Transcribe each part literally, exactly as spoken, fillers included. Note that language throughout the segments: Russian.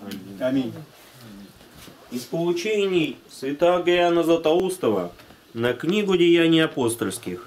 Аминь. Из поучений святого Иоанна Златоустова на книгу «Деяний апостольских».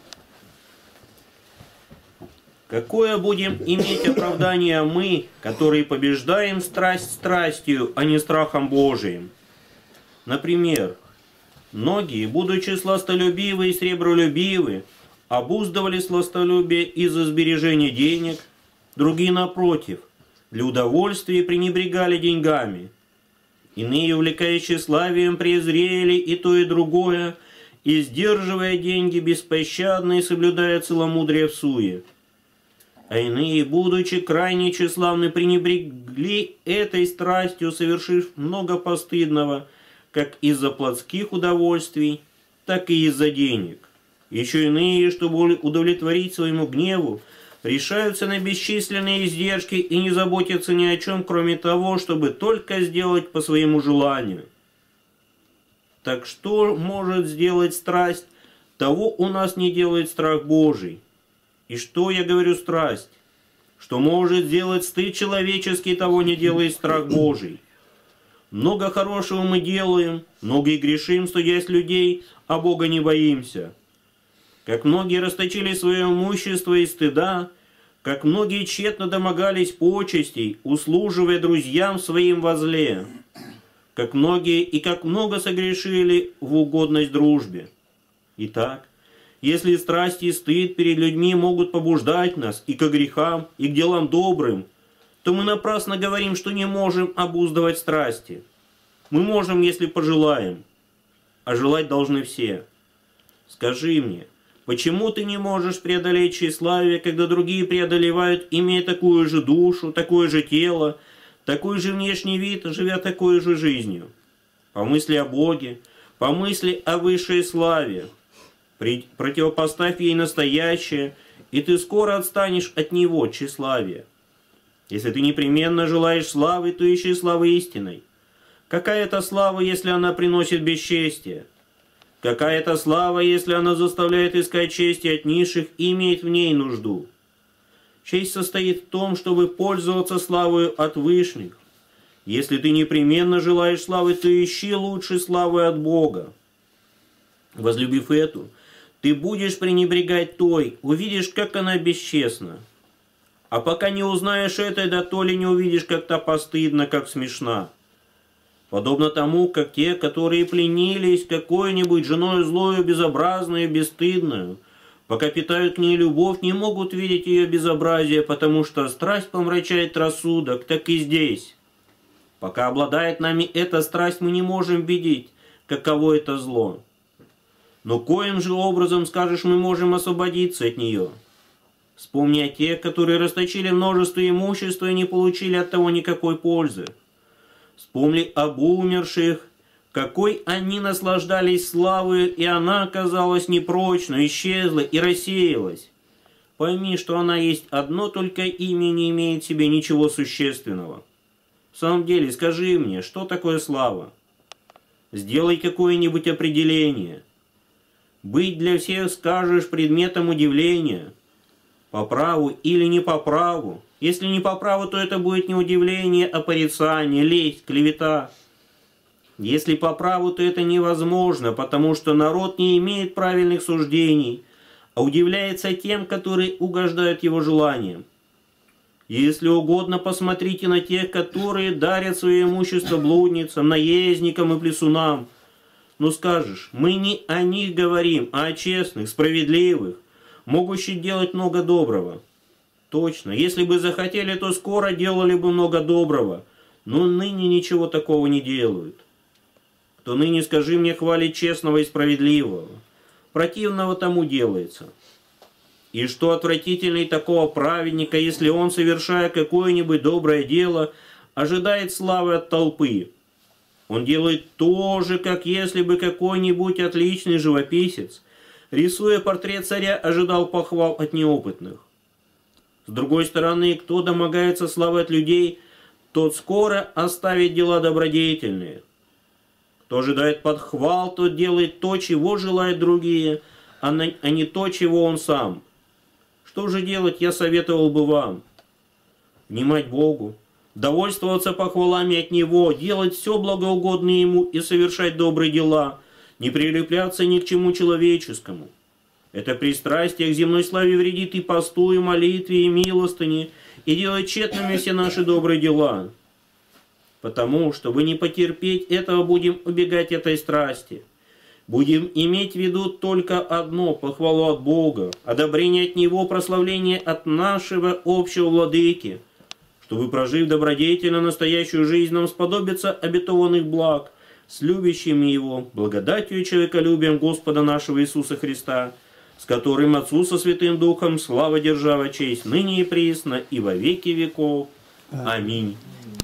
Какое будем иметь оправдание мы, которые побеждаем страсть страстью, а не страхом Божиим? Например, многие, будучи сластолюбивы и сребролюбивы, обуздывали сластолюбие из-за сбережения денег, другие, напротив, для удовольствия пренебрегали деньгами. Иные, увлекаясь тщеславием, презрели и то, и другое, и, сдерживая деньги, беспощадно и соблюдая целомудрие в суе. А иные, будучи крайне тщеславны, пренебрегли этой страстью, совершив много постыдного, как из-за плотских удовольствий, так и из-за денег. Еще иные, чтобы удовлетворить своему гневу, решаются на бесчисленные издержки и не заботятся ни о чем, кроме того, чтобы только сделать по своему желанию. Так что может сделать страсть, того у нас не делает страх Божий. И что я говорю страсть? Что может сделать стыд человеческий, того не делает страх Божий. Много хорошего мы делаем, много и грешим, стыдясь людей, а Бога не боимся. Как многие расточили свое имущество из стыда, как многие тщетно домогались почестей, услуживая друзьям своим во зле, как многие и как много согрешили в угодность дружбе. Итак, если страсть и стыд перед людьми могут побуждать нас и к грехам, и к делам добрым, то мы напрасно говорим, что не можем обуздывать страсти. Мы можем, если пожелаем, а желать должны все. Скажи мне, почему ты не можешь преодолеть тщеславие, когда другие преодолевают, имея такую же душу, такое же тело, такой же внешний вид, живя такой же жизнью? Помысли о Боге, помысли о высшей славе, противопоставь ей настоящее, и ты скоро отстанешь от него, тщеславия. Если ты непременно желаешь славы, то ищи славы истинной. Какая это слава, если она приносит бесчестие? Какая это слава, если она заставляет искать чести от низших и имеет в ней нужду? Честь состоит в том, чтобы пользоваться славою от вышних. Если ты непременно желаешь славы, то ищи лучше славы от Бога. Возлюбив эту, ты будешь пренебрегать той, увидишь, как она бесчестна. А пока не узнаешь этой, да то ли не увидишь, как та постыдна, как смешна. Подобно тому, как те, которые пленились какой-нибудь женой злою, безобразную, бесстыдную, пока питают к ней любовь, не могут видеть ее безобразие, потому что страсть помрачает рассудок, так и здесь. Пока обладает нами эта страсть, мы не можем видеть, каково это зло. Но коим же образом, скажешь, мы можем освободиться от нее? Вспомни о тех, которые расточили множество имущества и не получили от того никакой пользы. Вспомни об умерших, какой они наслаждались славою, и она оказалась непрочной, исчезла и рассеялась. Пойми, что она есть одно только имя, не имеет в себе ничего существенного. В самом деле, скажи мне, что такое слава? Сделай какое-нибудь определение. Быть для всех, скажешь, предметом удивления. По праву или не по праву. Если не по праву, то это будет не удивление, а порицание, лесть, клевета. Если по праву, то это невозможно, потому что народ не имеет правильных суждений, а удивляется тем, которые угождают его желаниям. Если угодно, посмотрите на тех, которые дарят свое имущество блудницам, наездникам и плесунам. Ну скажешь, мы не о них говорим, а о честных, справедливых, могущих делать много доброго. Точно, если бы захотели, то скоро делали бы много доброго, но ныне ничего такого не делают. Кто ныне, скажи мне, хвалит честного и справедливого? Противного тому делается. И что отвратительней такого праведника, если он, совершая какое-нибудь доброе дело, ожидает славы от толпы? Он делает то же, как если бы какой-нибудь отличный живописец, рисуя портрет царя, ожидал похвал от неопытных. С другой стороны, кто домогается славы от людей, тот скоро оставит дела добродетельные. Кто ожидает подхвал, тот делает то, чего желают другие, а не то, чего он сам. Что же делать, я советовал бы вам? Внимать Богу, довольствоваться похвалами от Него, делать все благоугодное Ему и совершать добрые дела, не прилепляться ни к чему человеческому. Это пристрастие к земной славе вредит и посту, и молитве, и милостыне, и делает тщетными все наши добрые дела. Потому, чтобы не потерпеть этого, будем убегать этой страсти. Будем иметь в виду только одно – похвалу от Бога, одобрение от Него, прославление от нашего общего Владыки, чтобы, прожив добродетельно настоящую жизнь, нам сподобиться обетованных благ с любящими Его, благодатью и человеколюбием Господа нашего Иисуса Христа, с которым Отцу со Святым Духом слава, держава, честь, ныне и присно, и во веки веков. Аминь.